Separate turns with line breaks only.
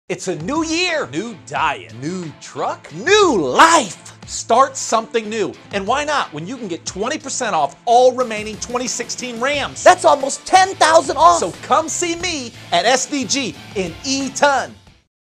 It's a new year, new diet, new truck, new life. Start something new. And why not when you can get 20% off all remaining 2016 Rams?
That's almost 10,000 off.
So come see me at SVG in Eaton.